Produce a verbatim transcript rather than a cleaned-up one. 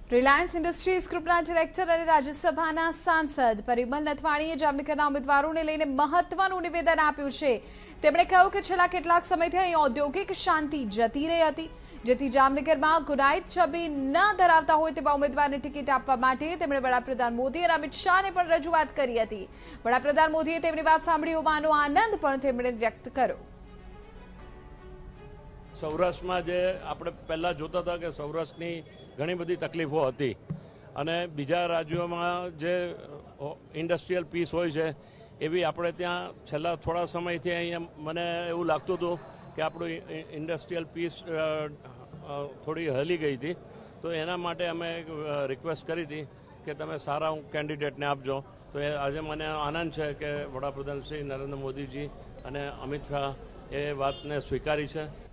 Reliance industries ગ્રુપના director અને રાજ્યસભાના સાંસદ પરિમલ નથવાણીએ જામનગરના ઉમેદવારોને લઈને મહત્વનું નિવેદન આપ્યું છે। તેમણે કહ્યું કે છેલ્લા કેટલાક સમયથી અહીં ઔદ્યોગિક શાંતિ જતી રહી હતી, જેથી જામનગરમાં ગુનાહિત છબી ન ધરાવતા હોય તેવા ઉમેદવારને ટિકિટ આપવા માટે તેમણે વડાપ્રધાન મોદી અને અમિત શાહને પણ રજૂઆત કરી હતી। વડાપ્રધાન મોદીએ તેમની વાત સાંભળી હોવાનો આનંદ પણ તેમણે વ્યક્ત કર્યો। સૌરાષ્ટ્રમાં જે આપણે પહેલાં જોતા હતા કે સૌરાષ્ટ્રની ઘણી બધી તકલીફો હતી અને બીજા રાજ્યોમાં જે ઇન્ડસ્ટ્રીયલ પીસ હોય છે એવી આપણે ત્યાં છેલ્લા થોડા સમયથી અહીંયા મને એવું લાગતું હતું કે આપણું ઇન્ડસ્ટ્રીયલ પીસ થોડી હલી ગઈ હતી, તો એના માટે અમે રિક્વેસ્ટ કરી હતી કે તમે સારા કેન્ડિડેટને આપજો। તો એ આજે મને આનંદ છે કે વડાપ્રધાન શ્રી નરેન્દ્ર મોદીજી અને અમિત શાહ એ વાતને સ્વીકારી છે।